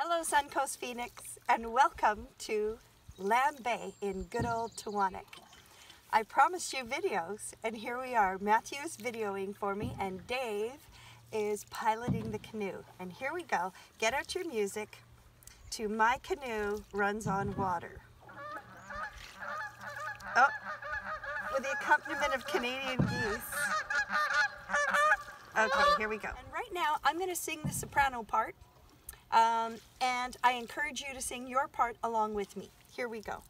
Hello Suncoast Phoenix and welcome to Lamb Bay in good old Tewanek. I promised you videos and here we are. Matthew is videoing for me and Dave is piloting the canoe. And here we go. Get out your music to My Canoe Runs on Water. Oh, with the accompaniment of Canadian geese. Okay, here we go. And right now I'm going to sing the soprano part. And I encourage you to sing your part along with me. Here we go.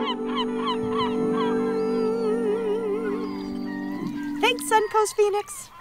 Thanks, Suncoast Phoenix.